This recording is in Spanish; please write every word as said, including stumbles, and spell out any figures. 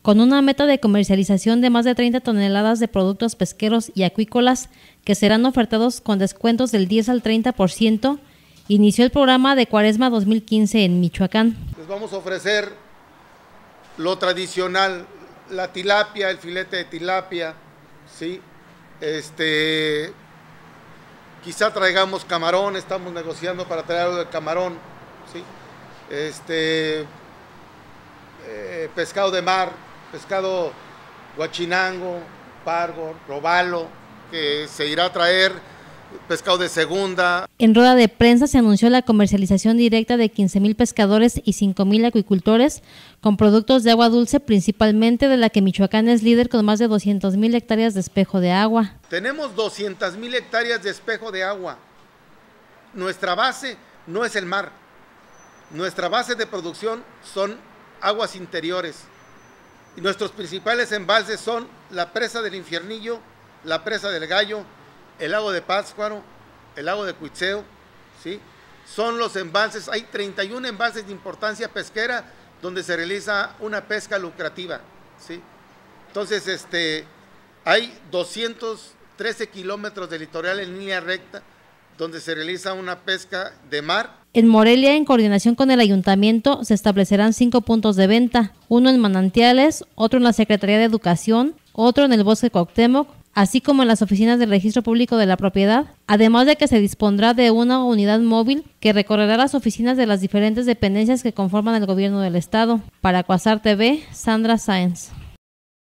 con una meta de comercialización de más de treinta toneladas de productos pesqueros y acuícolas que serán ofertados con descuentos del diez al treinta por ciento, inició el programa de Cuaresma dos mil quince en Michoacán. Les vamos a ofrecer lo tradicional, la tilapia, el filete de tilapia, ¿sí? Este, quizá traigamos camarón, estamos negociando para traer algo de camarón, ¿sí? Este, eh, pescado de mar, pescado guachinango, pargo, robalo, que se irá a traer, pescado de segunda. En rueda de prensa se anunció la comercialización directa de quince mil pescadores y cinco mil acuicultores con productos de agua dulce, principalmente de la que Michoacán es líder con más de doscientas mil hectáreas de espejo de agua. Tenemos doscientas mil hectáreas de espejo de agua. Nuestra base no es el mar. Nuestra base de producción son aguas interiores. Y nuestros principales embalses son la presa del Infiernillo, la presa del Gallo, el lago de Pátzcuaro, el lago de Cuitzeo, ¿sí? Son los embalses, hay treinta y un embalses de importancia pesquera donde se realiza una pesca lucrativa, ¿sí? Entonces, este, hay doscientos trece kilómetros de litoral en línea recta donde se realiza una pesca de mar. En Morelia, en coordinación con el ayuntamiento, se establecerán cinco puntos de venta, uno en Manantiales, otro en la Secretaría de Educación, otro en el Bosque Cuauhtémoc, así como en las oficinas del Registro Público de la Propiedad, además de que se dispondrá de una unidad móvil que recorrerá las oficinas de las diferentes dependencias que conforman el gobierno del estado. Para Cuasar T V, Sandra Sáenz.